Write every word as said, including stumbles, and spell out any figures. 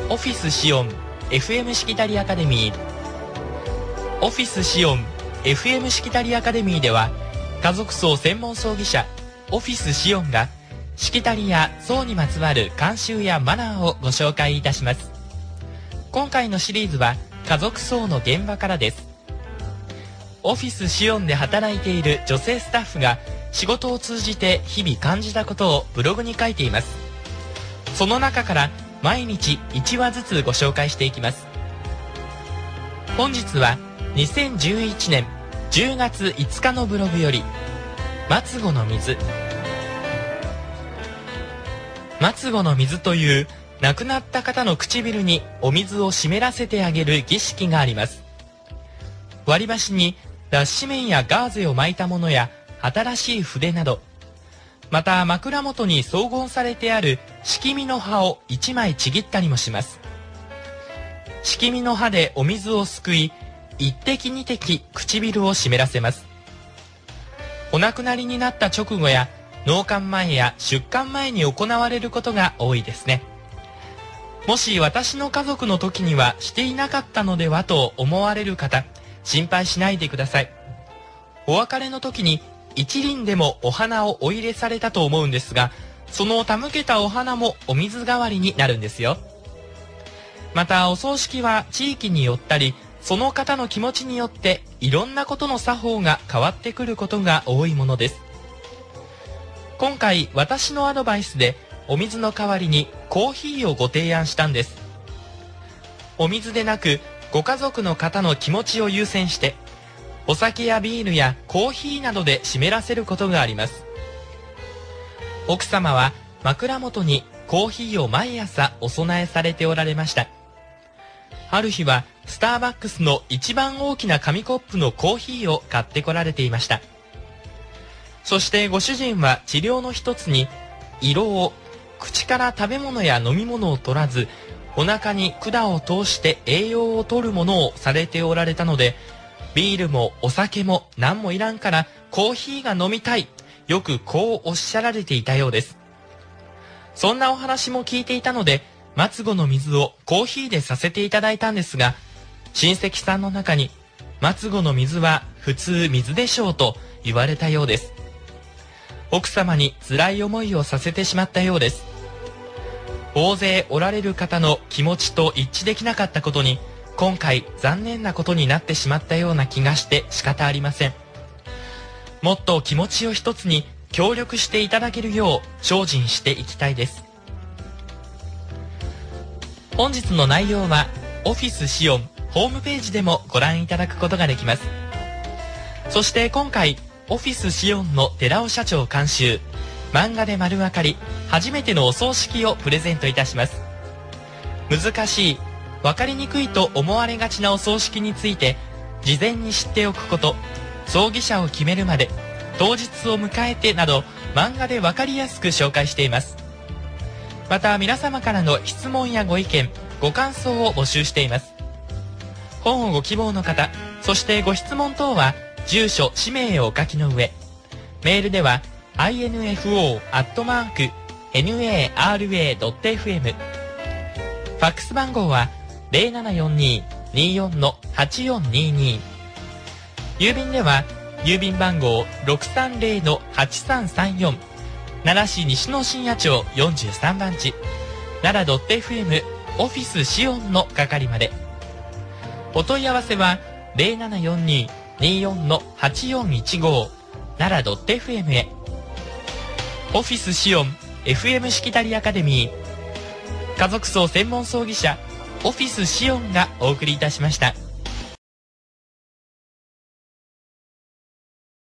オフィスシオン エフエム しきたりアカデミー。オフィスシオン エフエム しきたりアカデミーでは、家族葬専門葬儀社オフィスシオンがしきたりや葬にまつわる慣習やマナーをご紹介いたします。今回のシリーズは家族葬の現場からです。オフィスシオンで働いている女性スタッフが仕事を通じて日々感じたことをブログに書いています。その中から毎日いちわずつご紹介していきます。本日はにせんじゅういちねんじゅうがついつかのブログより、末後の水。末後の水という亡くなった方の唇にお水を湿らせてあげる儀式があります。割り箸に脱脂綿やガーゼを巻いたものや新しい筆など、また枕元に荘厳されてある敷見の葉をいちまいちぎったりもします。敷見の葉でお水をすくい、一滴二滴唇を湿らせます。お亡くなりになった直後や納棺前や出棺前に行われることが多いですね。もし私の家族の時にはしていなかったのではと思われる方、心配しないでください。お別れの時に一輪でもお花をお入れされたと思うんですが、その手向けたお花もお水代わりになるんですよ。またお葬式は地域によったり、その方の気持ちによっていろんなことの作法が変わってくることが多いものです。今回私のアドバイスでお水の代わりにコーヒーをご提案したんです。お水でなくご家族の方の気持ちを優先して、お酒やビールやコーヒーなどで湿らせることがあります。奥様は枕元にコーヒーを毎朝お供えされておられました。ある日はスターバックスの一番大きな紙コップのコーヒーを買ってこられていました。そしてご主人は治療の一つに、胃ろうを口から食べ物や飲み物を取らず、お腹に管を通して栄養を取るものをされておられたので、ビールもお酒も何もいらんからコーヒーが飲みたい、よくこうおっしゃられていたようです。そんなお話も聞いていたので、末後の水をコーヒーでさせていただいたんですが、親戚さんの中に末後の水は普通水でしょうと言われたようです。奥様に辛い思いをさせてしまったようです。大勢おられる方の気持ちと一致できなかったことに、今回残念なことになってしまったような気がして仕方ありません。もっと気持ちを一つに協力していただけるよう精進していきたいです。本日の内容はオフィスシオンホームページでもご覧いただくことができます。そして今回オフィスシオンの寺尾社長監修、漫画で丸分かり初めてのお葬式をプレゼントいたします。難しい、分かりにくいと思われがちなお葬式について事前に知っておくこと、葬儀社を決めるまで、当日を迎えてなど漫画で分かりやすく紹介しています。また皆様からの質問やご意見、ご感想を募集しています。本をご希望の方、そしてご質問等は住所氏名をお書きの上、メールでは アイエヌエフオー アットマーク エヌエーアールエー ドットエフエム、 ファックス番号は ゼロななよんに にーよん のはちよんにーにー、郵便では郵便番号 ろくさんゼロ のはちさんさんよん、奈良市西野深夜町よんじゅうさんばん地、奈良 .fm オフィスシオンの係まで。お問い合わせは ゼロななよんに にーよん のはちよんいちご 奈良 .fm へ。オフィスシオン エフエム しきたりアカデミー、家族葬専門葬儀社オフィスシオンがお送りいたしました。